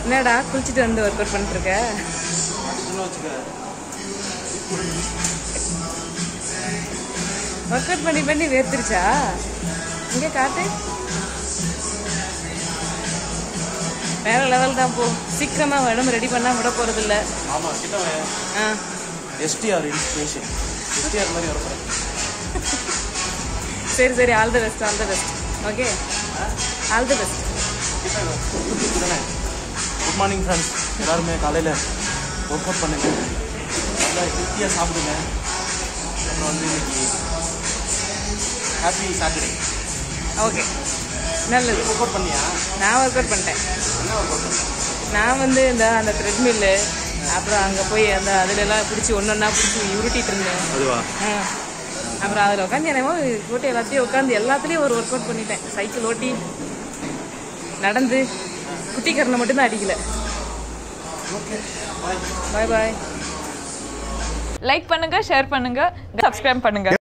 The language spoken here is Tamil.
என்னடா குளிச்சுட்டு வந்து ஒர்க் அவுட் பண்ணிட்டு இருக்க? ஒர்க் அவுட் பண்ணி பண்ணி வேர்த்திருச்சா? இங்கே காட்டு. வேற லெவல் தான். போ சீக்கிரமா உடம்பு ரெடி பண்ணா விட போறது இல்ல. ஆமா கிட்ட STR இன்ஸ்பிரேஷன் STR மாதிரி வர போறேன். சரி சரி, all the best, all the best. Okay, all the best. Good morning friends. எல்லாருமே காலையில் ஒர்க் அவுட் பண்ணுங்க, நல்லா ஹெல்த்தியாக சாப்பிடுங்க. அப்புறம் வந்து இன்னைக்கு ஹாப்பி சாட்டர்டே. ஓகே, நல்லது. ஒர்க் அவுட் பண்ணியா? நான் ஒர்க் அவுட் பண்ணிட்டேன். என்ன ஒர்க் அவுட் பண்ணேன்? நான் வந்து அந்த த்ரெட்மில்லு, அப்புறம் அங்கே போய் அதுலலாம் பிடிச்சி ஒன்றா பிடிச்சி உருட்டிட்டு இருந்தேன். அதுவா? அப்புறம் அதில் உட்காந்து என்னமோ போட்டு எல்லாத்தையும் உட்காந்து எல்லாத்துலேயும் ஒரு ஒர்க் அவுட் பண்ணிட்டேன். சைக்கிள் ஓட்டி, நடந்து, குட்டிக்கரணை மட்டும்தான் அடிக்கல. Bye bye. லைக் பண்ணுங்க, ஷேர் பண்ணுங்க, சப்ஸ்கிரைப் பண்ணுங்க.